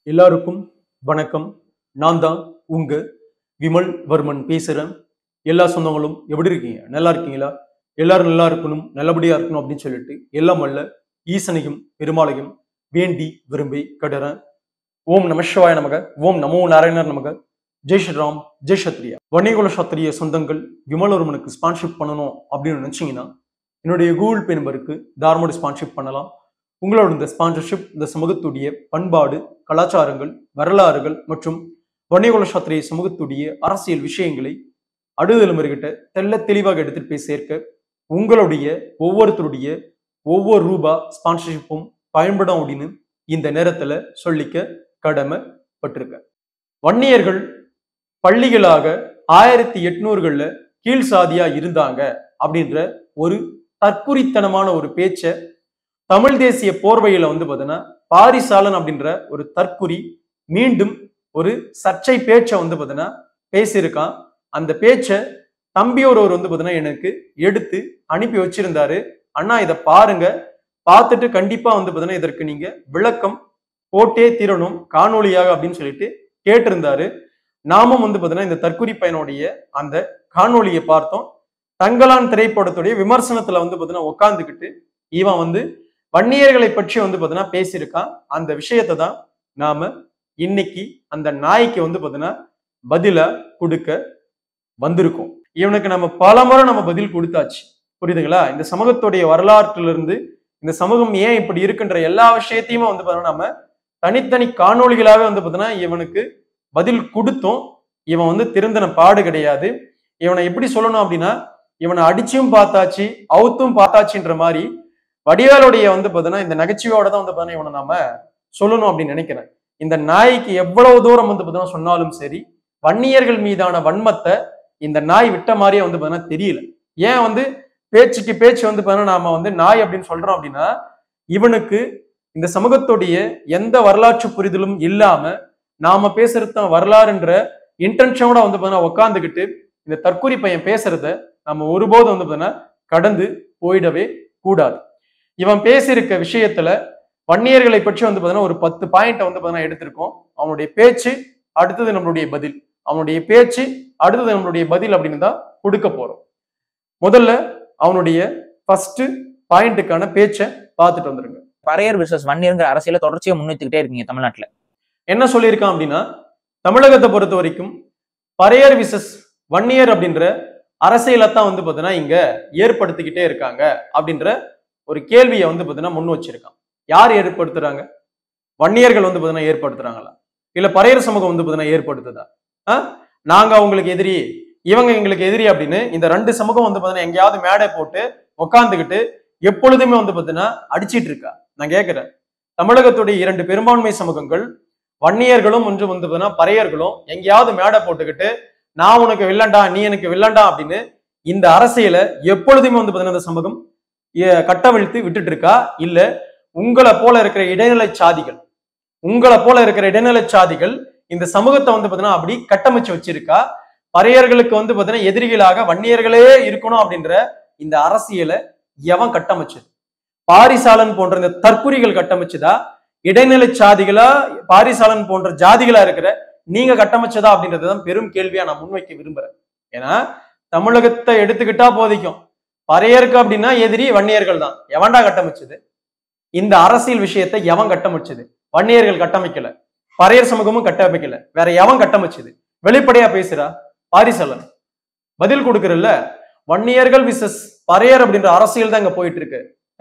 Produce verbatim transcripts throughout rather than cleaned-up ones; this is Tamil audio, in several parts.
எல்லாருக்கும் வணக்கம். நான் தான் உங்க விமல் வர்மன் பேசுறேன். எல்லா சொந்தங்களும் எப்படி இருக்கீங்க? நல்லா இருக்கீங்களா? எல்லாரும் நல்லா இருக்கணும், நல்லபடியா இருக்கணும் அப்படின்னு சொல்லிட்டு எல்லாம் வல்ல ஈசனையும் பெருமாளையும் வேண்டி விரும்பி கடுறேன். ஓம் நம சிவாய நமக, ஓம் நமோ நாராயணர் நமக, ஜெய் ஸ்ரீராம், ஜெய் சத்ரியா. வன்னியகுல சத்திரிய சொந்தங்கள் விமல் வர்மனுக்கு ஸ்பான்ஷிப் பண்ணணும் அப்படின்னு நினைச்சீங்கன்னா என்னுடைய கூகுள் பே நம்பருக்கு தாராளமாக ஸ்பான்ஷிப் பண்ணலாம். உங்களோட இந்த ஸ்பான்சர்ஷிப் இந்த சமூகத்துடைய பண்பாடு, கலாச்சாரங்கள், வரலாறுகள் மற்றும் வன்னியகுல சத்திரிய சமூகத்துடைய அரசியல் விஷயங்களை அடுதலைமுறைகிட்ட தெல்ல தெளிவாக எடுத்துட்டு போய் சேர்க்க உங்களுடைய ஒவ்வொருத்தருடைய ஒவ்வொரு ரூபா ஸ்பான்சர்ஷிப்பும் பயன்படும் அப்படின்னு இந்த நேரத்துல சொல்லிக்க கடமைப்பட்டிருக்க. வன்னியர்கள் பள்ளிகளாக ஆயிரத்தி எட்நூறுகள்ல கீழ் சாதியா இருந்தாங்க அப்படின்ற ஒரு தற்குறித்தனமான ஒரு பேச்சை தமிழ் தேசிய போர்வையில வந்து பாத்தீங்கன்னா பாரிசாலன் அப்படின்ற ஒரு தற்குறி மீண்டும் ஒரு சர்ச்சை பேச்சை வந்து பாத்தீங்கன்னா பேசியிருக்கான். அந்த பேச்சை தம்பியோர் வந்து பாத்தீங்கன்னா எனக்கு எடுத்து அனுப்பி வச்சிருந்தாரு. அண்ணா இதை பாருங்க, பார்த்துட்டு கண்டிப்பா வந்து பாத்தீங்கன்னா இதற்கு நீங்க விளக்கம் போட்டே தீரணும் காணொலியாக அப்படின்னு சொல்லிட்டு கேட்டிருந்தாரு. நாமும் வந்து பாத்தீங்கன்னா இந்த தற்குறி பையனுடைய அந்த காணொலியை பார்த்தோம். தங்கலான் திரைப்படத்துடைய விமர்சனத்துல வந்து பாத்தீங்கன்னா உட்காந்துக்கிட்டு இவன் வந்து வன்னியர்களை பற்றி வந்து பாத்தீங்கன்னா பேசியிருக்கான். அந்த விஷயத்தை தான் நாம இன்னைக்கு அந்த நாய்க்கு வந்து பாத்தீங்கன்னா பதிலா கொடுக்க வந்திருக்கோம். இவனுக்கு நம்ம பல முறை நம்ம பதில் கொடுத்தாச்சு, புரியுதுங்களா? இந்த சமூகத்துடைய வரலாற்றுல இருந்து இந்த சமூகம் ஏன் இப்படி இருக்குன்ற எல்லா விஷயத்தையுமே வந்து பாத்தீங்கன்னா நம்ம தனித்தனி காணொலிகளாக வந்து பாத்தீங்கன்னா இவனுக்கு பதில் கொடுத்தோம். இவன் வந்து திருந்தின பாடு கிடையாது. இவனை எப்படி சொல்லணும் அப்படின்னா, இவனை அடிச்சும் பார்த்தாச்சு, அவுத்தும் பார்த்தாச்சுன்ற மாதிரி வடிவேலுடைய வந்து பாத்தீங்கன்னா இந்த நகைச்சுவையோட தான் வந்து பாத்தீங்கன்னா இவனை நாம சொல்லணும் அப்படின்னு நினைக்கிறேன். இந்த நாய்க்கு எவ்வளவு தூரம் வந்து பாத்தீங்கன்னா சொன்னாலும் சரி, வன்னியர்கள் மீதான வன்மத்தை இந்த நாய் விட்ட மாதிரியே வந்து பாத்தீங்கன்னா தெரியல. ஏன் வந்து பேச்சுக்கு பேச்சு வந்து பாத்தீங்கன்னா நாம வந்து நாய் அப்படின்னு சொல்றோம் அப்படின்னா, இவனுக்கு இந்த சமூகத்துடைய எந்த வரலாற்று புரிதலும் இல்லாம நாம பேசுறது வரலாறுன்ற இன்டென்ஷனோட வந்து பாத்தீங்கன்னா உட்காந்துக்கிட்டு இந்த தற்குறி பையன் பேசுறத நம்ம ஒருபோதும் வந்து பாத்தீங்கன்னா கடந்து போயிடவே கூடாது. இவன் பேசியிருக்க விஷயத்துல வன்னியர்களை பற்றி வந்து பாத்தீங்கன்னா ஒரு பத்து பாயிண்ட் வந்து பாத்தீங்கன்னா எடுத்திருக்கோம். அவனுடைய பேச்சு அடுத்தது நம்மளுடைய பதில், அவனுடைய பேச்சு அடுத்தது நம்மளுடைய பதில் அப்படின்னு தான் கொடுக்க போறோம். முதல்ல அவனுடைய ஃபர்ஸ்ட் பாயிண்ட்டுக்கான பேச்சை பார்த்துட்டு வந்துருங்க. பறையர் விசஸ் வன்னியர்ங்கிற அரசியல தொடர்ச்சியா முன்வைத்துக்கிட்டே இருக்கீங்க தமிழ்நாட்டுல. என்ன சொல்லியிருக்கான் அப்படின்னா, தமிழகத்தை பொறுத்த வரைக்கும் பறையர் விசஸ் வன்னியர் அப்படின்ற அரசியலை தான் வந்து பாத்தீங்கன்னா இங்க ஏற்படுத்திக்கிட்டே இருக்காங்க அப்படின்ற ஒரு கேள்வியை வந்து பாத்தீங்கன்னா முன் வச்சிருக்கான். யார் ஏற்படுத்துறாங்க? வன்னியர்கள் வந்து பாத்தீங்கன்னா ஏற்படுத்துறாங்களா, இல்ல பறையர் சமூகம் வந்து பாத்தீங்கன்னா ஏற்படுத்துதா? ஆஹ் நாங்க அவங்களுக்கு எதிரி, இவங்க எங்களுக்கு எதிரி அப்படின்னு இந்த ரெண்டு சமூகம் வந்து பாத்தீங்கன்னா எங்கேயாவது மேடை போட்டு உட்காந்துக்கிட்டு எப்பொழுதுமே வந்து பாத்தீங்கன்னா அடிச்சிட்டு இருக்கா? நான் கேட்கிறேன். தமிழகத்துடைய இரண்டு பெரும்பான்மை சமூகங்கள் வன்னியர்களும் ஒன்று வந்து பாத்தீங்கன்னா பறையர்களும் எங்கேயாவது மேடை போட்டுக்கிட்டு நான் உனக்கு வில்லண்டா, நீ எனக்கு வில்லண்டா அப்படின்னு இந்த அரசியலை எப்பொழுதுமே வந்து பாத்தீங்கன்னா இந்த சமூகம் கட்டவிழ்த்து விட்டுட்டு இருக்கா? இல்ல உங்களை போல இருக்கிற இடைநிலை சாதிகள் உங்களை போல இருக்கிற இடைநிலை சாதிகள் இந்த சமூகத்தை வந்து பாத்தீங்கன்னா அப்படி கட்டமைச்சு வச்சிருக்கா? பறையர்களுக்கு வந்து பாத்தீங்கன்னா எதிரிகளாக வன்னியர்களே இருக்கணும் அப்படின்ற இந்த அரசியலை எவன் கட்டமைச்சது? பாரிசாலன் போன்ற இந்த தற்குறிகள் கட்டமைச்சதா? இடைநிலை சாதிகளா, பாரிசாலன் போன்ற ஜாதிகளா இருக்கிற நீங்க கட்டமைச்சதா அப்படின்றதுதான் பெரும் கேள்வியா நான் முன்வைக்க விரும்புறேன். ஏன்னா தமிழகத்தை எடுத்துக்கிட்டா போதிக்கும், பறையருக்கு அப்படின்னா எதிரி வன்னியர்கள் தான். எவன்டா கட்டமைச்சது? இந்த அரசியல் விஷயத்தை எவன் கட்டமைச்சது? வன்னியர்கள் கட்டமைக்கல, பறையர் சமூகமும் கட்டமைக்கல, வேற எவன் கட்டமைச்சது? வெளிப்படையா பேசுறா பாரிசாலன். பதில் கொடுக்கறல்ல, வன்னியர்கள் விசஸ் பறையர் அப்படின்ற அரசியல் தான் இங்க போயிட்டு இருக்கு.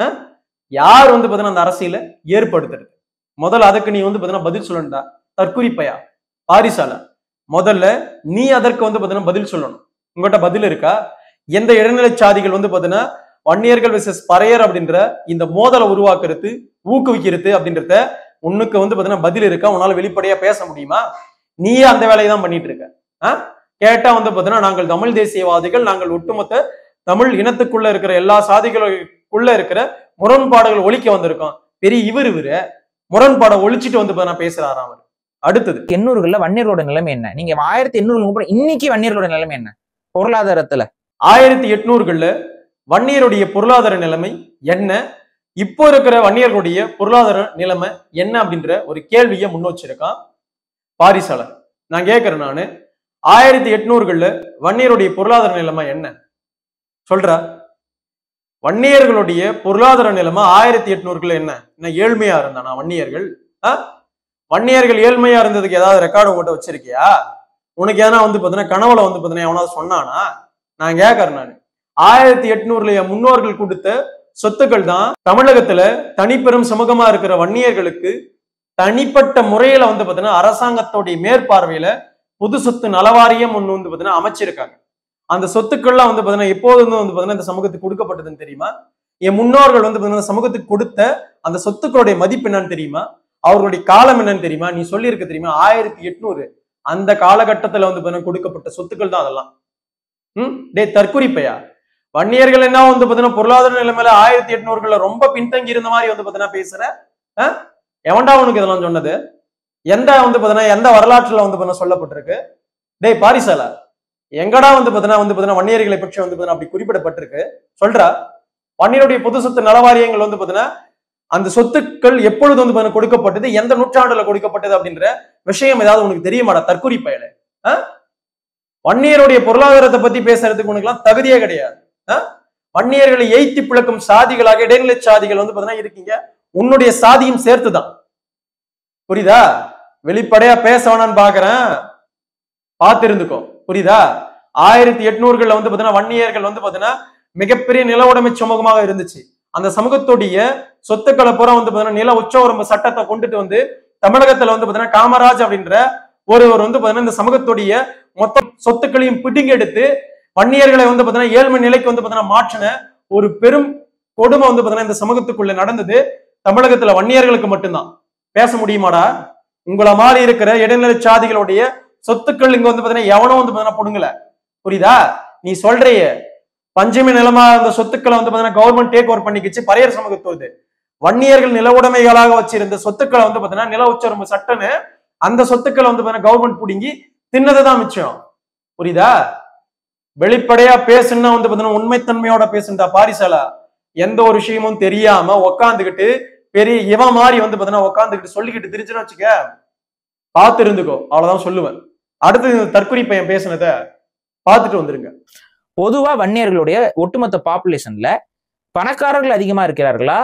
யார் வந்து பாத்தீங்கன்னா அந்த அரசியலை ஏற்படுத்துறது? முதல்ல அதுக்கு நீ வந்து பாத்தீங்கன்னா பதில் சொல்லணும்டா தற்குறி பையா பாரிசாலன். முதல்ல நீ அதற்கு வந்து பாத்தீங்கன்னா பதில் சொல்லணும். உங்ககிட்ட பதில் இருக்கா? எந்த இடைநிலை சாதிகள் வந்து பாத்தீங்கன்னா வன்னியர்கள் விசஸ் பறையர் அப்படின்ற இந்த மோதலை உருவாக்குறது, ஊக்குவிக்கிறது அப்படின்றத உன்னுக்கு வந்து பாத்தீங்கன்னா பதில் இருக்கா? உன்னால வெளிப்படையா பேச முடியுமா? நீயே அந்த வேலையை தான் பண்ணிட்டு இருக்க. ஆஹ் கேட்டா வந்து பாத்தீங்கன்னா நாங்கள் தமிழ் தேசியவாதிகள், நாங்கள் ஒட்டுமொத்த தமிழ் இனத்துக்குள்ள இருக்கிற எல்லா சாதிகளுக்குள்ள இருக்கிற முரண்பாடுகள் ஒழிக்க வந்திருக்கோம். பெரிய இவர் இவரு முரண்பாடை ஒழிச்சிட்டு வந்து பாத்தீங்கன்னா பேசுறாராம் அவர். அடுத்தது எண்ணூறுகள்ல வன்னியரோட நிலைமை என்ன? நீங்க ஆயிரத்தி எண்ணூறு இன்னைக்கு வன்னியரோட நிலைமை என்ன பொருளாதாரத்துல? ஆயிரத்தி எட்நூறுகள்ல வன்னியருடைய பொருளாதார நிலைமை என்ன? இப்போ இருக்கிற வன்னியர்களுடைய பொருளாதார நிலைமை என்ன அப்படின்ற ஒரு கேள்வியை முன் வச்சிருக்கான் பாரிசாலன். நான் கேட்கிறேன், நானு ஆயிரத்தி எட்நூறுகள்ல வன்னியருடைய பொருளாதார நிலைமை என்ன சொல்றா? வன்னியர்களுடைய பொருளாதார நிலைமை ஆயிரத்தி எட்நூறுக்குள்ள என்ன என்ன ஏழ்மையா இருந்தானா வன்னியர்கள்? வன்னியர்கள் ஏழ்மையா இருந்ததுக்கு ஏதாவது ரெக்கார்டு போட்டு வச்சிருக்கியா? உனக்கு ஏன்னா வந்து பாத்தீங்கன்னா கனவுல வந்து பாத்தீங்கன்னா எவனாவது சொன்னானா? நான் கேட்கறேன், நான் ஆயிரத்தி எட்நூறுல என் முன்னோர்கள் கொடுத்த சொத்துக்கள் தான் தமிழகத்துல தனிப்பெரும் சமூகமா இருக்கிற வன்னியர்களுக்கு தனிப்பட்ட முறையில வந்து பாத்தீங்கன்னா அரசாங்கத்தோடைய மேற்பார்வையில பொது சொத்து நலவாரியம் ஒண்ணு வந்து பாத்தீங்கன்னா அமைச்சிருக்காங்க. அந்த சொத்துக்கள்லாம் வந்து பாத்தீங்கன்னா எப்போது வந்து பாத்தீங்கன்னா இந்த சமூகத்துக்கு கொடுக்கப்பட்டதுன்னு தெரியுமா? என் முன்னோர்கள் வந்து பாத்தீங்கன்னா சமூகத்துக்கு கொடுத்த அந்த சொத்துக்களுடைய மதிப்பு என்னன்னு தெரியுமா? அவர்களுடைய காலம் என்னன்னு தெரியுமா? நீ சொல்லி இருக்க தெரியுமா? ஆயிரத்தி எட்நூறு அந்த காலகட்டத்துல வந்து பாத்தீங்கன்னா கொடுக்கப்பட்ட சொத்துக்கள் தான் அதெல்லாம். ம் டே தற்குறிப்பையா? வன்னியர்கள் என்ன வந்து பாத்தீங்கன்னா பொருளாதார நிலைமையில ஆயிரத்தி எட்நூறுகள்ல ரொம்ப பின்தங்கி இருந்த மாதிரி வந்து பாத்தீங்கன்னா பேசுற எவன்டா உனக்கு இதெல்லாம் சொன்னது? எந்த வந்து பாத்தீங்கன்னா எந்த வரலாற்றுல வந்து பாத்தீங்கன்னா சொல்லப்பட்டிருக்கு? டேய் பாரிசாலா, எங்கடா வந்து பாத்தீங்கன்னா வந்து பாத்தீங்கன்னா வன்னியர்களை பற்றி வந்து பாத்தீங்கன்னா அப்படி குறிப்பிடப்பட்டிருக்கு சொல்றா? வன்னியருடைய பொது சொத்து நலவாரியங்கள் வந்து பாத்தீங்கன்னா அந்த சொத்துக்கள் எப்பொழுது வந்து பாத்தீங்கன்னா கொடுக்கப்பட்டது, எந்த நூற்றாண்டுல கொடுக்கப்பட்டது அப்படின்ற விஷயம் ஏதாவது உனக்கு தெரியுமாடா தற்குறி பயல? வன்னியருடைய பொருளாதாரத்தை பத்தி பேசுறதுக்கு உனக்கு எல்லாம் தகுதியே கிடையாது. வன்னியர்களை எய்த்தி பிளக்கும் சாதிகளாக இடைநிலை சாதிகள் வந்து பாத்தீங்கன்னா இருக்கீங்க. உன்னுடைய சாதியும் சேர்த்துதான். புரியுதா? வெளிப்படையா பேச வேணான்னு பாக்குறேன், பார்த்து இருந்துக்கோ. புரியுதா? ஆயிரத்தி எட்நூறுகள்ல வந்து பாத்தீங்கன்னா வன்னியர்கள் வந்து பாத்தீங்கன்னா மிகப்பெரிய நில உடைமை சமூகமாக இருந்துச்சு. அந்த சமூகத்துடைய சொத்துக்களை பூரா வந்து பாத்தீங்கன்னா நில உச்சவரம்பு சட்டத்தை கொண்டுட்டு வந்து தமிழகத்துல வந்து பாத்தீங்கன்னா காமராஜ் அப்படின்ற ஒருவர் வந்து பாத்தீங்கன்னா இந்த சமூகத்துடைய மொத்த சொத்துக்களையும் பிடிங்கி எடுத்து வன்னியர்களை வந்து பாத்தீங்கன்னா ஏழ்மை நிலைக்கு வந்து பாத்தீங்கன்னா மாற்றின ஒரு பெரும் கொடுமை வந்து பாத்தீங்கன்னா இந்த சமூகத்துக்குள்ள நடந்தது. தமிழகத்துல வன்னியர்களுக்கு மட்டும்தான். பேச முடியுமாடா? உங்களை மாதிரி இருக்கிற இடைநிலை சாதிகளுடைய சொத்துக்கள் இங்க வந்து பாத்தீங்கன்னா எவனும் வந்து பாத்தீங்கன்னா பொடுங்கல. புரியுதா? நீ சொல்றைய பஞ்சமி நிலமா அந்த சொத்துக்களை வந்து பாத்தீங்கன்னா கவர்மெண்ட் டேக் ஓவர் பண்ணிக்கிச்சு. பரையர் சமூகத்தோடு வன்னியர்கள் நில உடைமைகளாக வச்சிருந்த சொத்துக்களை வந்து பாத்தீங்கன்னா நில உச்சரம்பு சட்டன்னு அந்த சொத்துக்களை வந்து பாத்தீங்கன்னா கவர்மெண்ட் பிடிங்கி தின்னதுதான் மிச்சம். புரியுதா? வெளிப்படையா பேசுன்னா வந்து பாத்தீங்கன்னா உண்மைத்தன்மையோட பேசுண்டா பாரிசாலா. எந்த ஒரு விஷயமும் தெரியாம உக்காந்துக்கிட்டு பெரிய இவன் மாதிரி வந்து பாத்தீங்கன்னா உக்காந்துக்கிட்டு சொல்லிக்கிட்டு திரிச்சுன்னு வச்சுக்க, பார்த்து இருந்துக்கோ. அவ்வளவுதான் சொல்லுவேன். அடுத்து இந்த தற்குறி பையன் பேசுனத பார்த்துட்டு வந்துருங்க. பொதுவா வன்னியர்களுடைய ஒட்டுமொத்த பாப்புலேஷன்ல பணக்காரர்கள் அதிகமா இருக்கிறார்களா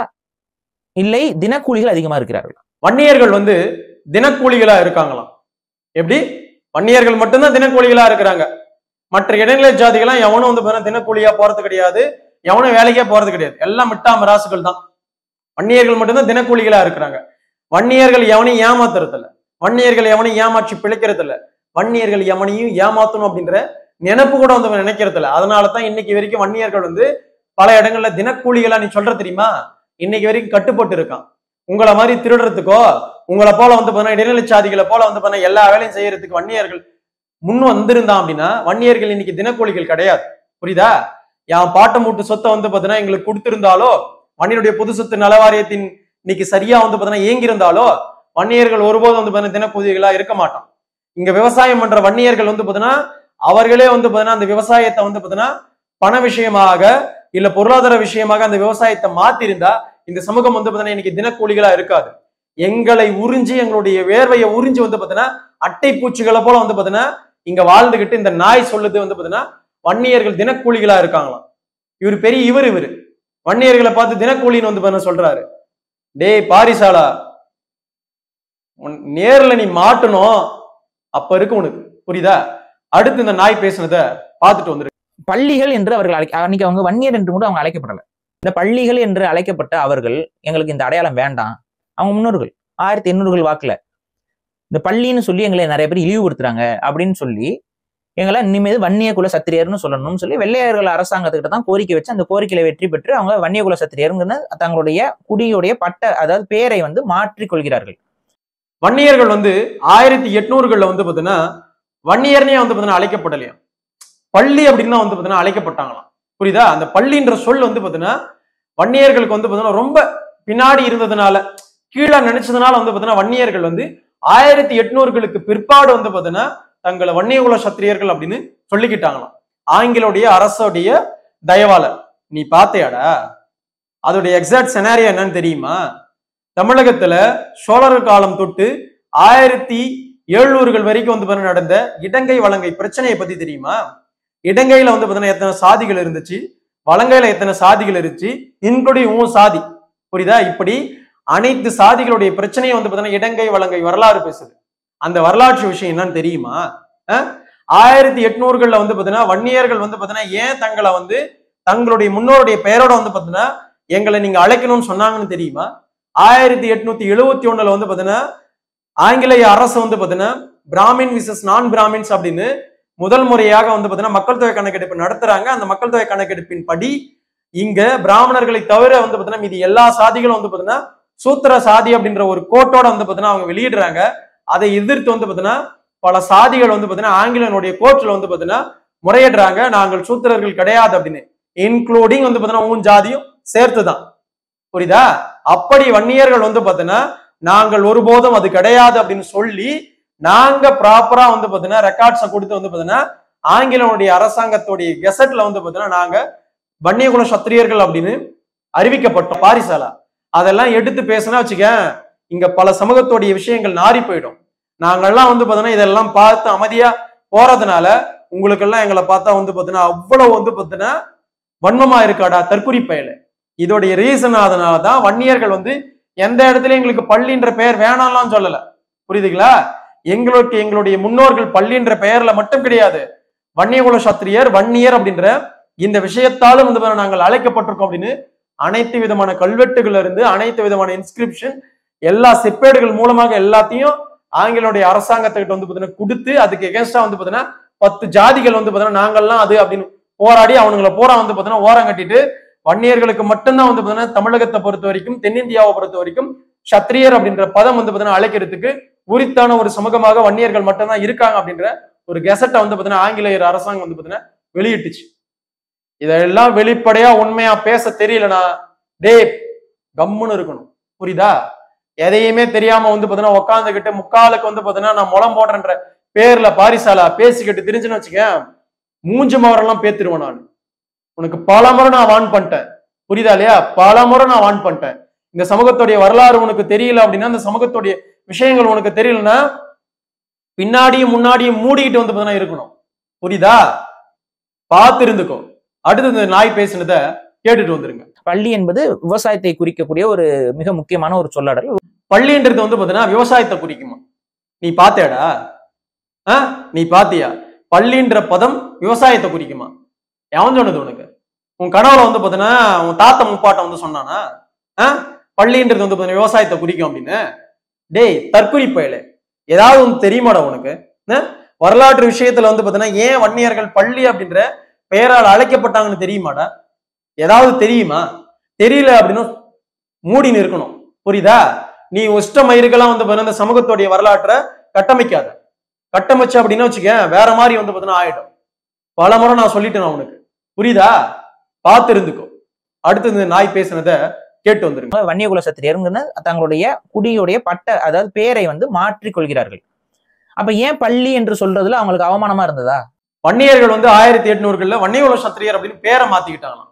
இல்லை தினக்கூலிகள் அதிகமா இருக்கிறார்களா? வன்னியர்கள் வந்து தினக்கூலிகளா இருக்காங்களாம். எப்படி? வன்னியர்கள் மட்டும்தான் தினக்கூலிகளா இருக்கிறாங்க. மற்ற இடைநிலை ஜாதிகள்லாம் எவனும் வந்து தினக்கூலியா போறது கிடையாது, எவனும் வேலைக்கே போறது கிடையாது. எல்லாம் மிட்டா மிராசுகள் தான். வன்னியர்கள் மட்டும்தான் தினக்கூலிகளா இருக்கிறாங்க. வன்னியர்கள் எவனையும் ஏமாத்துறது இல்ல, வன்னியர்கள் எவனையும் ஏமாற்றி பிழைக்கிறது இல்ல, வன்னியர்கள் எவனையும் ஏமாத்தணும் அப்படின்ற நினைப்பு கூட வந்து நினைக்கிறது இல்ல. அதனாலதான் இன்னைக்கு வரைக்கும் வன்னியர்கள் வந்து பல இடங்கள்ல தினக்கூலிகளா நீ சொல்ற தெரியுமா இன்னைக்கு வரைக்கும் கட்டுப்பட்டு இருக்கான். உங்களை மாதிரி திருடுறதுக்கோ உங்களை போல வந்து பாத்தீங்கன்னா இடைநிலை சாதிகளை போல வந்து பாத்தீங்கன்னா எல்லா வேலையும் செய்யறதுக்கு வன்னியர்கள் முன் வந்திருந்தான் அப்படின்னா வன்னியர்கள் இன்னைக்கு தினக்கூலிகள் கிடையாது. புரியுதா? என் பாட்ட மூட்டு சொத்தை வந்து பாத்தீங்கன்னா எங்களுக்கு கொடுத்திருந்தாலோ, வன்னியருடைய பொது சொத்து நலவாரியத்தின் இன்னைக்கு சரியா வந்து பாத்தீங்கன்னா இயங்கியிருந்தாலோ வன்னியர்கள் ஒருபோதும் வந்து பாத்தீங்கன்னா தினக்கூலிகளா இருக்க மாட்டான். இங்க விவசாயம் பண்ற வன்னியர்கள் வந்து பாத்தீங்கன்னா அவர்களே வந்து பாத்தீங்கன்னா அந்த விவசாயத்தை வந்து பாத்தீங்கன்னா பண விஷயமாக இல்ல பொருளாதார விஷயமாக அந்த விவசாயத்தை மாத்திருந்தா இந்த சமூகம் வந்து பாத்தீங்கன்னா இன்னைக்கு தினக்கூலிகளா இருக்காது. எங்களை உறிஞ்சி எங்களுடைய வேர்வையை உறிஞ்சி வந்து பாத்தீங்கன்னா அட்டை பூச்சிகளை போல வந்து பாத்தீங்கன்னா இங்க வாழ்ந்துகிட்டு இந்த நாய் சொல்லுது வந்து பாத்தீங்கன்னா வன்னியர்கள் தினக்கூலிகளா இருக்காங்களாம். இவர் பெரிய இவர் இவரு வன்னியர்களை பார்த்து தினக்கூலின்னு வந்து பாத்தீங்கன்னா சொல்றாரு. டேய் பாரிசாலா, நேர்ல நீ மாட்டணும், அப்ப இருக்கு உனக்கு. புரியுதா? அடுத்து இந்த நாய் பேசுனத பார்த்துட்டு வந்துரு. பள்ளிகள் என்று அவர்கள் அழைக்க அன்னைக்கு அவங்க வன்னியர் என்று கூட அவங்க அழைக்கப்படல. இந்த பள்ளிகள் என்று அழைக்கப்பட்ட அவர்கள் எங்களுக்கு இந்த அடையாளம் வேண்டாம். அவங்க முன்னோர்கள் ஆயிரத்தி எண்ணூறுகள் வாக்குல இந்த பள்ளின்னு சொல்லி எங்களை நிறைய பேர் இழிவுபடுத்துறாங்க அப்படின்னு சொல்லி எங்களை இனிமேல் வன்னிய குல சத்திரியர்னு சொல்லணும்னு சொல்லி வெள்ளையர்கள் அரசாங்கத்துக்கிட்ட தான் கோரிக்கை வச்சு அந்த கோரிக்கையில வெற்றி பெற்று அவங்க வன்னிய குல சத்திரியர்னு தங்களுடைய குடியுடைய பட்ட அதாவது பேரை வந்து மாற்றிக் கொள்கிறார்கள். வன்னியர்கள் வந்து ஆயிரத்தி எட்நூறுகள்ல வந்து பாத்தீங்கன்னா வன்னியர்னே வந்து பாத்தீங்கன்னா அழைக்கப்படலையா, பள்ளி அப்படின்னு வந்து பாத்தீங்கன்னா அழைக்கப்பட்டாங்களாம். புரியுதா? அந்த பள்ளின்ற சொல் வந்து பாத்தீங்கன்னா வன்னியர்களுக்கு வந்து பாத்தீங்கன்னா ரொம்ப பின்னாடி இருந்ததுனால கீழே நினைச்சதுனால வந்து பாத்தீங்கன்னா வன்னியர்கள் வந்து ஆயிரத்தி எட்நூறுகளுக்கு பிற்பாடு வந்து பாத்தீங்கன்னா தங்களை வன்னியகுல சத்திரியர்கள் அப்படின்னு சொல்லிக்கிட்டாங்களாம். ஆங்கிலோடைய அரசோடைய தயவாளர். நீ பாத்தையாடா? அதோடைய எக்ஸாக்ட் செனாரியோ என்னன்னு தெரியுமா? தமிழகத்துல சோழர் காலம் தொட்டு ஆயிரத்தி எழுநூறுகள் வரைக்கும் வந்து பாத்தீங்கன்னா நடந்த இடங்கை வலங்கை பிரச்சனையை பத்தி தெரியுமா? இடங்கையில வந்து பாத்தீங்கன்னா எத்தனை சாதிகள் இருந்துச்சு, வலங்கையில எத்தனை சாதிகள் இருந்துச்சு, இன்க்ளூடிங் உன் சாதி, புரியுதா? இப்படி அனைத்து சாதிகளுடைய பிரச்சனையை வந்து பாத்தீங்கன்னா இடங்கை வலங்கை வரலாறு பேசுது. அந்த வரலாற்று விஷயம் என்னன்னு தெரியுமா? ஆயிரத்தி எட்நூறுகள்ல வந்து பாத்தீங்கன்னா வன்னியர்கள் வந்து பாத்தீங்கன்னா ஏன் தங்களை வந்து தங்களுடைய முன்னோருடைய பெயரோட வந்து பாத்தீங்கன்னா எங்களை நீங்க அழைக்கணும்னு சொன்னாங்கன்னு தெரியுமா? ஆயிரத்தி எட்நூத்தி எழுபத்தி ஒண்ணுல வந்து பாத்தீங்கன்னா ஆங்கிலேய அரசு வந்து பாத்தீங்கன்னா பிராமின் விசஸ் நான் பிராமின்ஸ் அப்படின்னு முதல் முறையாக வந்து பாத்தீங்கன்னா மக்கள் தொகை கணக்கெடுப்பு நடத்துறாங்க. அந்த மக்கள் தொகை கணக்கெடுப்பின் படி இங்க பிராமணர்களை தவிர வந்து பாத்தீங்கன்னா மீதி எல்லா சாதிகளும் வந்து பாத்தீங்கன்னா சூத்திர சாதி அப்படின்ற ஒரு கோட்டோட வந்து பாத்தீங்கன்னா அவங்க வெளியிடுறாங்க. அதை எதிர்த்து வந்து பாத்தீங்கன்னா பல சாதிகள் வந்து பாத்தீங்கன்னா ஆங்கிலனுடைய கோர்ட்ல வந்து பாத்தீங்கன்னா முறையிடுறாங்க, நாங்கள் சூத்திரர்கள் கிடையாது அப்படின்னு, இன்க்ளூடிங் வந்து பாத்தீங்கன்னா உன் ஜாதியும் சேர்த்துதான், புரியுதா? அப்படி வன்னியர்கள் வந்து பாத்தீங்கன்னா நாங்கள் ஒருபோதும் அது கிடையாது அப்படின்னு சொல்லி நாங்க ப்ராப்பரா வந்து பாத்தீங்கன்னா ரெக்கார்ட்ஸை கொடுத்து வந்து பாத்தீங்கன்னா ஆங்கிலனுடைய அரசாங்கத்துடைய கெசட்ல வந்து பாத்தீங்கன்னா நாங்க வன்னியகுல சத்திரியர்கள் அப்படின்னு அறிவிக்கப்பட்டோம் பாரிசாலா. அதெல்லாம் எடுத்து பேசினா வச்சுக்க இங்க பல சமூகத்துடைய விஷயங்கள் நாரி போயிடும். நாங்கெல்லாம் வந்து பாத்தீங்கன்னா இதெல்லாம் பார்த்து அமைதியா போறதுனால உங்களுக்கு எல்லாம் எங்களை பார்த்தா வந்து பாத்தீங்கன்னா அவ்வளவு வந்து பாத்தீங்கன்னா வன்மமா இருக்காடா தற்குறி பயல. இதோடைய ரீசன் அதனாலதான் வன்னியர்கள் வந்து எந்த இடத்துலயும் எங்களுக்கு பள்ளின்ற பெயர் வேணாம்லாம் சொல்லல, புரியுதுங்களா? எங்களுக்கு எங்களுடைய முன்னோர்கள் பள்ளின்ற பெயர்ல மட்டும் கிடையாது, வன்னியகுல சத்திரியர் வன்னியர் அப்படின்ற இந்த விஷயத்தாலும் வந்து நாங்கள் அழைக்கப்பட்டிருக்கோம் அப்படின்னு அனைத்து விதமான கல்வெட்டுகள் இருந்து அனைத்து விதமான இன்ஸ்கிரிப்ஷன் எல்லா செப்பேடுகள் மூலமாக எல்லாத்தையும் ஆங்கிலோடைய அரசாங்கத்துக்கிட்ட வந்து பாத்தீங்கன்னா கொடுத்து அதுக்கு எகேன்ஸ்டா வந்து பாத்தீங்கன்னா பத்து ஜாதிகள் வந்து பாத்தீங்கன்னா நாங்கள்லாம் அது அப்படின்னு போராடி அவனுங்களை போரா வந்து பாத்தீங்கன்னா ஓரம் கட்டிட்டு வன்னியர்களுக்கு மட்டும்தான் வந்து பாத்தீங்கன்னா தமிழகத்தை பொறுத்த வரைக்கும் தென்னிந்தியாவை பொறுத்த வரைக்கும் சத்திரியர் அப்படின்ற பதம் வந்து பாத்தீங்கன்னா அழைக்கிறதுக்கு உரித்தான ஒரு சமூகமாக வன்னியர்கள் மட்டும்தான் இருக்காங்க அப்படின்ற ஒரு கெசட்டை வந்து பாத்தீங்கன்னா ஆங்கிலேயர் அரசாங்கம் வந்து பாத்தீங்கன்னா வெளியிட்டுச்சு. இதெல்லாம் வெளிப்படையா உண்மையா பேச தெரியலனா டே கம்முன்னு இருக்கணும், புரியுதா? எதையுமே தெரியாம வந்து பாத்தீங்கன்னா உட்காந்துக்கிட்டு முக்காலுக்கு வந்து பாத்தீங்கன்னா நான் முளம் போடுறேன்ற பேர்ல பாரிசாலா பேசிக்கிட்டு தெரிஞ்சுன்னு வச்சுக்க மூஞ்சு மவரெல்லாம் பேத்துருவேன். நான் உனக்கு பல முறை நான் வான் பண்ணிட்டேன், புரியுதா இல்லையா? பல முறை நான் வான் பண்ணிட்டேன். இந்த சமூகத்துடைய வரலாறு உனக்கு தெரியல அப்படின்னா, இந்த சமூகத்துடைய விஷயங்கள் உனக்கு தெரியலன்னா பின்னாடியும் முன்னாடியும் மூடிக்கிட்டு வந்து பாத்தீங்கன்னா இருக்கணும், புரியுதா? பார்த்து இருந்துக்கோ. அடுத்து இந்த நாய் பேசினதை கேட்டுட்டு வந்துருங்க. பள்ளி என்பது விவசாயத்தை குறிக்கக்கூடிய ஒரு மிக முக்கியமான ஒரு சொல்லாடல். பள்ளின்றது வந்து பாத்தீங்கன்னா விவசாயத்தை குறிக்குமா? நீ பாத்தியாடா? ஆஹ் நீ பாத்தியா? பள்ளின்ற பதம் விவசாயத்தை குறிக்குமா? எவன் சொன்னது உனக்கு? உன் கனவுல வந்து பாத்தீங்கன்னா உன் தாத்தா முப்பாட்டம் வந்து சொன்னானா ஆஹ் பள்ளின்றது வந்து பாத்தீங்கன்னா விவசாயத்தை குறிக்கும் அப்படின்னு? டேய் தற்குறி பயலே, ஏதாவது ஒன்று தெரியுமாடா உனக்கு? வரலாற்று விஷயத்துல வந்து பாத்தீங்கன்னா ஏன் வன்னியர்கள் பள்ளி அப்படின்ற பெயரால் அழைக்கப்பட்டாங்கன்னு தெரியுமாடா? ஏதாவது தெரியுமா? தெரியல அப்படின்னு மூடின்னு இருக்கணும், புரியுதா? நீ உஷ்ட மயிருக்கெல்லாம் வந்து பாத்தீங்கன்னா இந்த சமூகத்துடைய வரலாற்றை கட்டமைக்காத. கட்டமைச்சு அப்படின்னு வச்சுக்க வேற மாதிரி வந்து பாத்தீங்கன்னா ஆயிடும். பல முறை நான் சொல்லிட்டேன் உனக்கு, புரியுதா? பார்த்து இருந்துக்கோ. அடுத்து இந்த நாய் பேசினதை கேட்டு வந்துருங்க. வன்னியகுல சத்திரியருங்கன்னு தங்களுடைய குடியுடைய பட்ட அதாவது பேரை வந்து மாற்றிக் கொள்கிறார்கள். அப்ப ஏன் பள்ளி என்று சொல்றதுல அவங்களுக்கு அவமானமா இருந்ததா? வன்னியர்கள் வந்து ஆயிரத்தி எட்நூறுகள்ல வன்னியகுல சத்திரியர் அப்படின்னு பேரை மாத்திக்கிட்டாங்களாம்.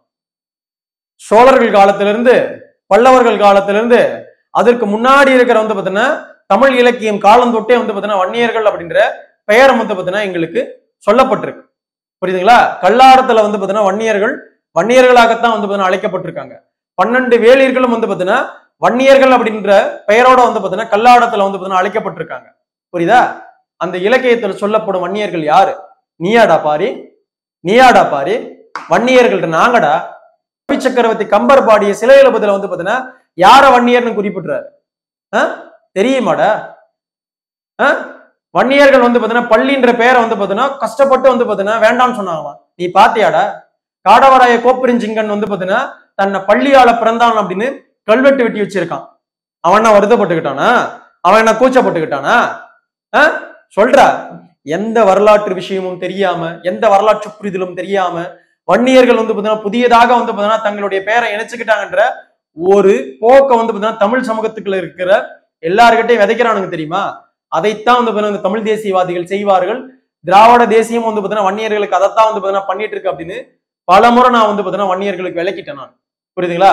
சோழர்கள் காலத்திலிருந்து பல்லவர்கள் காலத்திலிருந்து அதற்கு முன்னாடி இருக்கிற வந்து பாத்தீங்கன்னா தமிழ் இலக்கியம் காலம் தொட்டே வந்து பாத்தீங்கன்னா வன்னியர்கள் அப்படின்ற பெயரை வந்து பாத்தீங்கன்னா எங்களுக்கு சொல்லப்பட்டிருக்கு, புரியுதுங்களா? கல்லாடத்துல வந்து பாத்தீங்கன்னா வன்னியர்கள் வன்னியர்களாகத்தான் வந்து பாத்தீங்கன்னா அழைக்கப்பட்டிருக்காங்க. பன்னெண்டு வேளிர்களும் வந்து பாத்தீங்கன்னா வன்னியர்கள் அப்படின்ற பெயரோட வந்து பாத்தீங்கன்னா கல்லாடத்துல வந்து பாத்தீங்கன்னா அழைக்கப்பட்டிருக்காங்க, புரியுதா? அந்த இலக்கியத்துல சொல்லப்படும் வன்னியர்கள் யாரு? நீயாடா பாரி, நீயாடா பாரி? வன்னியர்கள் நாங்கடா. கவி சக்கரவர்த்தி கம்பர் பாடிய சிலை எழுபதுல வந்து பாத்தீங்கன்னா யார வன்னியர்னு குறிப்பிடுறாரு ஆஹ் தெரியுமாடா? ஆஹ் வன்னியர்கள் வந்து பாத்தீங்கன்னா பள்ளின்ற பெயரை வந்து பாத்தீங்கன்னா கஷ்டப்பட்டு வந்து பாத்தீங்கன்னா வேண்டாம்னு சொன்னாங்களாம். நீ பாத்தியாடா? காடவராய கோப்பெருஞ்சிங்கன் வந்து பாத்தீங்கன்னா தன்னை பள்ளியால பிறந்தான் அப்படின்னு கல்வெட்டு வெட்டி வச்சிருக்கான். அவன் என்ன வருத்தப்பட்டுக்கிட்டானா? அவன் என்ன கூச்சப்பட்டுக்கிட்டானா? ஆஹ் சொல்றா. எந்த வரலாற்று விஷயமும் தெரியாம எந்த வரலாற்று புரிதலும் தெரியாம வன்னியர்கள் வந்து பாத்தீங்கன்னா புதியதாக வந்து பாத்தீங்கன்னா தங்களுடைய பெயரை இணைச்சுக்கிட்டாங்கன்ற ஒரு போக்க வந்து பாத்தீங்கன்னா தமிழ் சமூகத்துக்குள்ள இருக்கிற எல்லார்கிட்டையும் விதைக்கிறானுங்க, தெரியுமா? அதைத்தான் வந்து பாத்தீங்கன்னா தமிழ் தேசியவாதிகள் செய்வார்கள். திராவிட தேசியம் வந்து பாத்தீங்கன்னா வன்னியர்களுக்கு அதைத்தான் வந்து பாத்தீங்கன்னா பண்ணிட்டு இருக்கு அப்படின்னு பல முறை நான் வந்து பாத்தீங்கன்னா வன்னியர்களுக்கு விளக்கிட்டேன் நான், புரியுதுங்களா?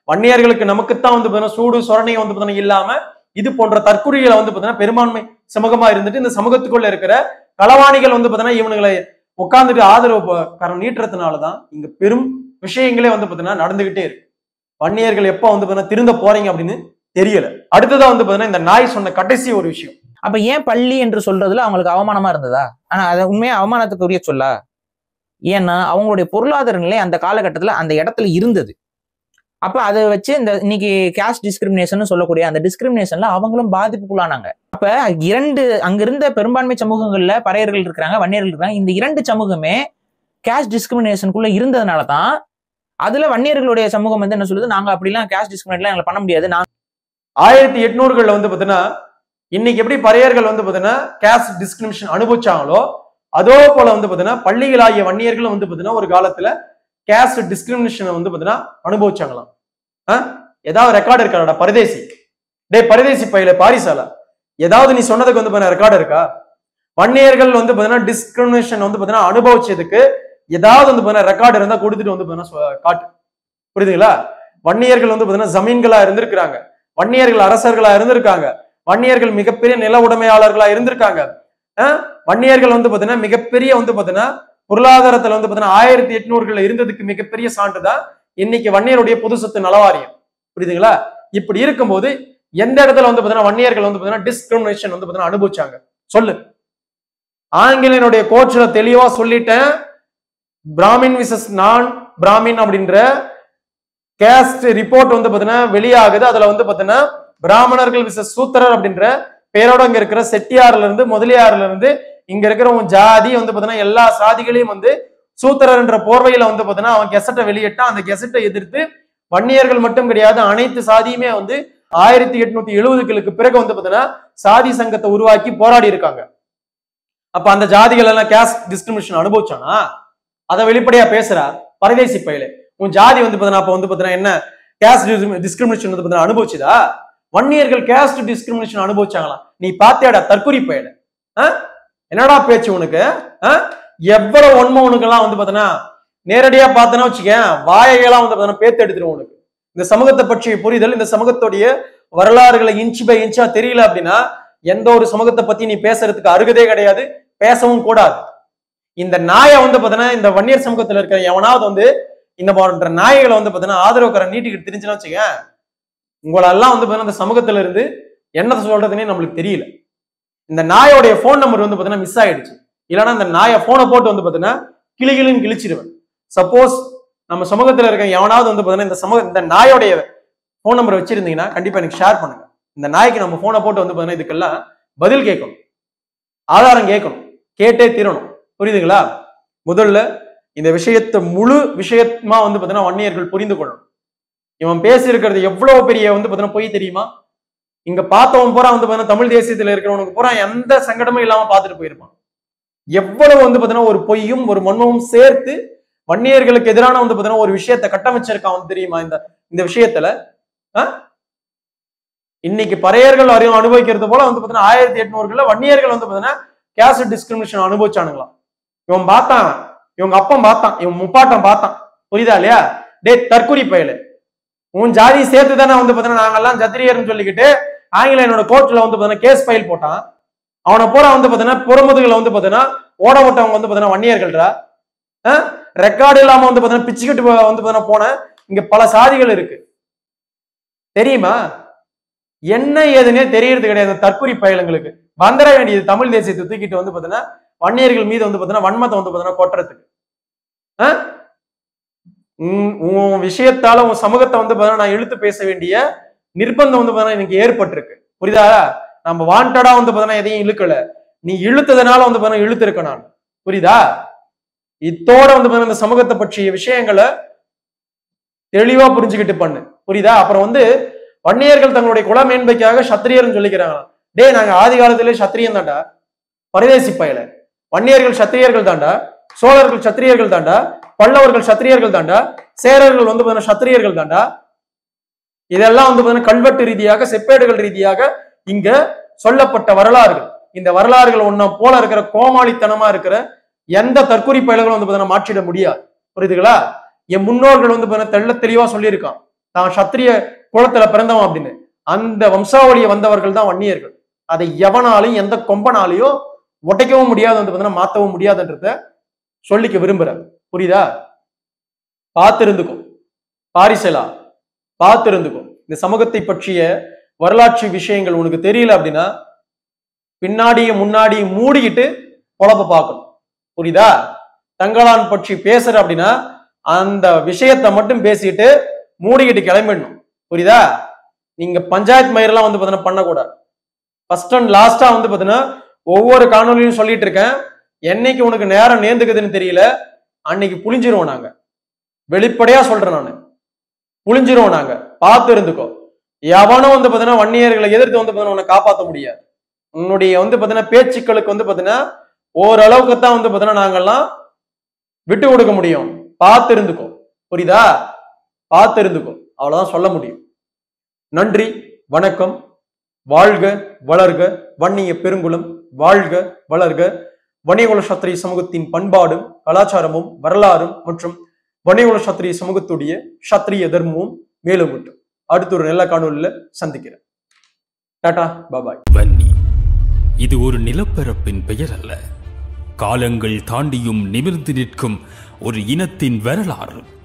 வன்னியர்களுக்கு நமக்குத்தான் வந்து பாத்தீங்கன்னா சூடு சொரணையை வந்து பாத்தீங்கன்னா இல்லாம இது போன்ற தற்குறிகளை வந்து பாத்தீங்கன்னா பெரும்பான்மை சமூகமா இருந்துட்டு இந்த சமூகத்துக்குள்ள இருக்கிற களவாணிகள் வந்து பாத்தீங்கன்னா இவனுங்களை உட்கார்ந்துட்டு ஆதரவு காரணம் நீட்டுறதுனாலதான் இங்க பெரும் விஷயங்களே வந்து பாத்தீங்கன்னா நடந்துகிட்டே இருக்கு. வன்னியர்கள் எப்ப வந்து பாத்தீங்கன்னா திருந்த போறீங்க அப்படின்னு தெரியல. அடுத்ததான் வந்து பாத்தீங்கன்னா இந்த நாய் சொன்ன கடைசி ஒரு விஷயம், அப்ப ஏன் பள்ளி என்று சொல்றதுல அவங்களுக்கு அவமானமா இருந்ததா? ஆனா அது உண்மையா அவமானத்துக்குரிய சொல்லா? ஏன்னா அவங்களுடைய பொருளாதார நிலை அந்த காலகட்டத்துல அந்த இடத்துல இருந்தது. அப்ப அதை வச்சு இந்த இன்னைக்கு கேஸ்ட் டிஸ்கிரிமினேஷன் சொல்லக்கூடிய அந்த டிஸ்கிரிமினேஷன்ல அவங்களும் பாதிப்புக்குள்ளானாங்க. அப்ப இரண்டு அங்கிருந்த பெரும்பான்மை சமூகங்கள்ல பறையர்கள் இருக்கிறாங்க, வன்னியர்கள் இருக்காங்க. இந்த இரண்டு சமூகமே கேஸ்ட் டிஸ்கிரிமினேஷனுக்குள்ள இருந்ததுனாலதான் அதுல வன்னியர்களுடைய சமூகம் வந்து என்ன சொல்லுது, நாங்க அப்படிலாம் கேஸ்ட் டிஸ்கிரிமினேட்லாம் எங்களை பண்ண முடியாது. நான் ஆயிரத்தி எட்நூறுகள்ல வந்து பாத்தீங்கன்னா இன்னைக்கு எப்படி பறையர்கள் வந்து பாத்தீங்கன்னா கேஸ்ட் டிஸ்கிரிமினேஷன் அனுபவிச்சாங்களோ அதோ போல வந்து பாத்தீங்கன்னா பள்ளிகளாகிய வன்னியர்களும் வந்து பாத்தீங்கன்னா ஒரு காலத்துல கேஸ்ட் டிஸ்கிரிமினேஷன் வந்து பாத்தீங்கன்னா அனுபவிச்சாங்களாம். ஏதாவது ரெக்கார்டு இருக்காடா பரதேசி? டே பரதேசி பையில பாரிசாலா, ஏதாவது நீ சொன்னதுக்கு வந்து பாத்தீங்கன்னா ரெக்கார்டு இருக்கா? வன்னியர்கள் வந்து பாத்தீங்கன்னா டிஸ்கிரிமினேஷன் வந்து பாத்தீங்கன்னா அனுபவிச்சதுக்கு ஏதாவது வந்து பாத்தீங்கன்னா ரெக்கார்டு இருந்தா கொடுத்துட்டு வந்து பாத்தீங்கன்னா காட்டு. புரியுதுங்களா? வன்னியர்கள் வந்து பாத்தீங்கன்னா ஜமீன்களா இருந்திருக்கிறாங்க, வன்னியர்கள் அரசர்களா இருந்திருக்காங்க, வன்னியர்கள் மிகப்பெரிய நில உடைமையாளர்களா இருந்திருக்காங்க, வன்னியர்கள் வந்து பாத்தீங்கன்னா மிகப்பெரிய வந்து பாத்தீங்கன்னா பொருளாதாரத்துல வந்து பாத்தீங்கன்னா ஆயிரத்தி எட்நூறுகள்ல இருந்ததுக்கு மிகப்பெரிய சான்றுதான் இன்னைக்கு வன்னியருடைய பொது சொத்து நலவாரியம். புரியுதுங்களா? இப்படி இருக்கும்போது எந்த இடத்துல வந்து பாத்தீங்கன்னா வன்னியர்கள் வந்து பாத்தீங்கன்னா டிஸ்கிரிமினேஷன் வந்து பாத்தீங்கன்னா அனுபவிச்சாங்க சொல்லு. ஆங்கிலேயனுடைய கோர்ட்ல தெளிவா சொல்லிட்டேன், பிராமின் விசஸ் நான் பிராமின் அப்படின்ற கேஸ்ட் ரிப்போர்ட் வந்து பாத்தீங்கன்னா வெளியாகுது. அதுல வந்து பாத்தீங்கன்னா பிராமணர்கள் விசஸ் சூத்திரர் அப்படின்ற பேரோட இங்க இருக்கிற செட்டியார்ல இருந்து முதலியார்ல இருந்து இங்க இருக்கிற உன் ஜாதி வந்து பாத்தீங்கன்னா எல்லா சாதிகளையும் வந்து சூத்திரர் என்ற போர்வையில வந்து பாத்தீங்கன்னா அவன் கெசட்டை வெளியிட்டான். அந்த கெசட்டை எதிர்த்து வன்னியர்கள் மட்டும் கிடையாது அனைத்து சாதியுமே வந்து ஆயிரத்தி எட்நூத்தி எழுபதுகளுக்கு பிறகு வந்து பாத்தீங்கன்னா சாதி சங்கத்தை உருவாக்கி போராடி இருக்காங்க. அப்ப அந்த ஜாதிகள் எல்லாம் கேஸ்ட் டிஸ்கிரிமினேஷன் அனுபவிச்சானா? அதை வெளிப்படையா பேசுறா பரதேசி பயில. உன் ஜாதி வந்து பாத்தீங்கன்னா அப்ப வந்து பாத்தீங்கன்னா என்ன கேஸ்ட் டிஸ்கிரிமினேஷன் வந்து பாத்தீங்கன்னா அனுபவிச்சுதா? வன்னியர்கள் கேஸ்ட் டிஸ்கிரிமினேஷன் அனுபவிச்சாங்களா? நீ பாத்தியாடா தற்குறி பயில? என்னடா பேச்சு உனக்கு? எவ்வளவு ஒன்மை உனக்கெல்லாம் வந்து பாத்தீங்கன்னா நேரடியா பார்த்தனா வச்சுக்க வாயெல்லாம் வந்து பாத்தீங்கன்னா பேத்து எடுத்துரும் உனக்கு. இந்த சமூகத்தை பற்றிய புரிதல், இந்த சமூகத்துடைய வரலாறுகளை இன்ச்சு பை இன்ச்சா தெரியல அப்படின்னா எந்த ஒரு சமூகத்தை பத்தி நீ பேசுறதுக்கு அருகதே கிடையாது, பேசவும் கூடாது. இந்த நாயை வந்து பாத்தீங்கன்னா இந்த வன்னியர் சமூகத்துல இருக்கிற எவனாவது வந்து இந்த போன்ற நாய்களை வந்து பாத்தீங்கன்னா ஆதரவுக்கார நீட்டிக்கிட்டு தெரிஞ்சுன்னா வச்சுக்க உங்களெல்லாம் வந்து பாத்தீங்கன்னா இந்த சமூகத்துல இருந்து என்ன சொல்றதுன்னே நம்மளுக்கு தெரியல. இந்த நாயோடைய போன் நம்பர் வந்து பாத்தீங்கன்னா மிஸ் ஆயிடுச்சு. இல்லைன்னா இந்த நாயை போனை போட்டு வந்து பாத்தீங்கன்னா கிளிகிளின்னு கிழிச்சிருவேன். சப்போஸ் நம்ம சமூகத்துல இருக்க எவனாவது வந்து பாத்தீங்கன்னா இந்த சமூக இந்த நாயோடைய போன் நம்பர் வச்சிருந்தீங்கன்னா கண்டிப்பா எனக்கு ஷேர் பண்ணுங்க. இந்த நாய்க்கு நம்ம போனை போட்டு வந்து பாத்தீங்கன்னா இதுக்கெல்லாம் பதில் கேட்கணும், ஆதாரம் கேட்கணும், கேட்டே தீரணும். புரியுதுங்களா? முதல்ல இந்த விஷயத்தை முழு விஷயமா வந்து பாத்தீங்கன்னா வன்னியர்கள் புரிந்து கொள்ளணும். இவன் பேசி இருக்கிறது எவ்வளவு பெரிய வந்து பாத்தீங்கன்னா பொய் தெரியுமா? இங்க பார்த்தவன் பூரா வந்து பாத்தீங்கன்னா தமிழ் தேசியத்துல இருக்கிறவனுக்கு பூரா எந்த சங்கடமும் இல்லாம பார்த்துட்டு போயிருப்பான். எவ்வளவு வந்து பாத்தீங்கன்னா ஒரு பொய்யும் ஒரு மர்மமும் சேர்த்து வன்னியர்களுக்கு எதிரான வந்து பாத்தீங்கன்னா ஒரு விஷயத்தை கட்டமைச்சிருக்கான் வந்து தெரியுமா? இந்த இந்த விஷயத்துல இன்னைக்கு பறையர்கள் அறியும் அனுபவிக்கிறது போல வந்து பாத்தீங்கன்னா ஆயிரத்தி எட்நூறுகள்ல வன்னியர்கள் வந்து பாத்தீங்கன்னா கேஸ்ட் டிஸ்கிரிமினேஷன் அனுபவிச்சானுங்களாம். இவன் பார்த்தான், இவங்க அப்பம் பார்த்தான், இவன் முப்பாட்டம் பார்த்தான். புரியுதா இல்லையா? டே தற்குறி பயல, உன் ஜாதி சேர்த்து தானே வந்து பாத்தீங்கன்னா நாங்கெல்லாம் ஜத்திரியர்னு சொல்லிக்கிட்டு ஆங்கிலேயனோட கோர்ட்ல வந்து பாத்தீங்கன்னா கேஸ் ஃபைல் போட்டான். அவனை பூரா வந்து பாத்தீங்கன்னா புறமுதுகளை வந்து பாத்தீங்கன்னா ஓட ஓட்டவங்க வந்து பாத்தீங்கன்னா வன்னியர்கள்ரா. ரெக்கார்டு இல்லாம வந்து பாத்தீங்கன்னா பிச்சுக்கிட்டு வந்து பாத்தீங்கன்னா போன இங்க பல சாதிகள் இருக்கு தெரியுமா? என்ன ஏதுன்னே தெரியறது கிடையாது தற்குறி பயலுங்களுக்கு. வந்துட வேண்டியது தமிழ் தேசியத்தை தூக்கிட்டு வந்து பாத்தீங்கன்னா வன்னியர்கள் மீது வந்து பாத்தீங்கன்னா வன்மத்தை வந்து பாத்தீங்கன்னா கொட்டுறதுக்கு. உன் விஷயத்தால உன் சமூகத்தை வந்து பாத்தீங்கன்னா நான் இழுத்து பேச வேண்டிய நிர்பந்தம் வந்து பாத்தீங்கன்னா எனக்கு ஏற்பட்டிருக்கு. புரியுதா? நம்ம வாண்டடா வந்து பாத்தீங்கன்னா எதையும் இழுக்கல, நீ இழுத்ததுனால வந்து பாத்தீங்கன்னா இழுத்து இருக்க நான். புரியுதா? இத்தோட வந்து பாத்தீங்கன்னா இந்த சமூகத்தை பற்றிய விஷயங்களை தெளிவா புரிஞ்சுக்கிட்டு பண்ணு. புரியுதா? அப்புறம் வந்து வன்னியர்கள் தங்களுடைய குல மேன்மைக்காக சத்திரியர்னு சொல்லிக்கிறாங்க. டே நாங்க ஆதி காலத்திலே சத்திரியன் தாண்டா, பரதேசி பயல. வன்னியர்கள் சத்திரியர்கள் தாண்டா, சோழர்கள் சத்திரியர்கள் தாண்டா, பல்லவர்கள் சத்திரியர்கள் தாண்டா, சேரர்கள் வந்து பாத்தீங்கன்னா சத்திரியர்கள் தாண்டா. இதெல்லாம் வந்து பாத்தீங்கன்னா கல்வெட்டு ரீதியாக செப்பேடுகள் ரீதியாக இங்க சொல்லப்பட்ட வரலாறுகள். இந்த வரலாறுகள் ஒன்ன போல இருக்கிற கோமாளித்தனமா இருக்கிற எந்த தற்குறி பயல்களும் வந்து பாத்தீங்கன்னா மாற்றிட முடியாது. புரியுதுங்களா? என் முன்னோர்கள் வந்து பாத்தீங்கன்னா தெள்ள தெளிவா சொல்லியிருக்கான், தான் சத்திரிய குலத்துல பிறந்தவன் அப்படின்னு. அந்த வம்சாவளியை வந்தவர்கள் தான் வன்னியர்கள். அதை எவனாலையும் எந்த கொம்பனாலையும் உடைக்கவும் முடியாது வந்து பார்த்தீங்கன்னா மாத்தவும் முடியாதுன்றத சொல்லிக்க விரும்புறாரு. புரியுதா? பார்த்திருந்துக்கும் பாரிசலா, பார்த்திருந்துக்கும். இந்த சமூகத்தை பற்றிய வரலாற்று விஷயங்கள் உனக்கு தெரியல அப்படின்னா பின்னாடியும் முன்னாடியும் மூடிக்கிட்டு பொழப்ப பார்க்கணும். புரியுதா? தங்களான் பற்றி பேசுற அப்படின்னா அந்த விஷயத்தை மட்டும் பேசிட்டு மூடிக்கிட்டு கிளம்பிடணும். புரியுதா? நீங்க பஞ்சாயத்து மயிரெல்லாம் வந்து பார்த்தீங்கன்னா பண்ணக்கூடாது. ஃபர்ஸ்ட் அண்ட் லாஸ்டா வந்து பார்த்தீங்கன்னா ஒவ்வொரு காணொலியும் சொல்லிட்டு இருக்கேன். என்னைக்கு உனக்கு நேரம் நேர்ந்துக்குதுன்னு தெரியல, அன்னைக்கு புளிஞ்சிருவோம் நாங்க. வெளிப்படையா சொல்றேன் நானு, புளிஞ்சிருவோம் நாங்க. பார்த்து இருந்துக்கோ. எவனும் வந்து பார்த்தீங்கன்னா வன்னியர்களை எதிர்த்து வந்து பார்த்தீங்கன்னா உன்னை காப்பாற்ற முடியாது. உன்னுடைய வந்து பார்த்தீங்கன்னா பேச்சுக்களுக்கு வந்து பார்த்தீங்கன்னா ஓரளவுக்கு தான் வந்து பார்த்தீங்கன்னா நாங்கெல்லாம் விட்டு கொடுக்க முடியும். பார்த்து இருந்துக்கோ. புரியுதா? பார்த்து இருந்துக்கோ. அவ்வளவுதான் சொல்ல முடியும். நன்றி, வணக்கம். வாழ்க வளர்க வன்னிய பெருங்குளம், வாழ்க வளர்க வன்னியகுல சத்திரிய சமூகத்தின் பண்பாடும் கலாச்சாரமும் வரலாறும் மற்றும் வன்னியகுல சத்திரிய சமூகத்துடைய சத்திரிய தர்மமும் மேலும் விட்டும். அடுத்த ஒரு நல்ல காணொலியில சந்திக்கிறேன். டாடா, பாபாய். வன்னி இது ஒரு நிலப்பரப்பின் பெயர் அல்ல, காலங்கள் தாண்டியும் நிமிர்ந்து நிற்கும் ஒரு இனத்தின் வரலாறு.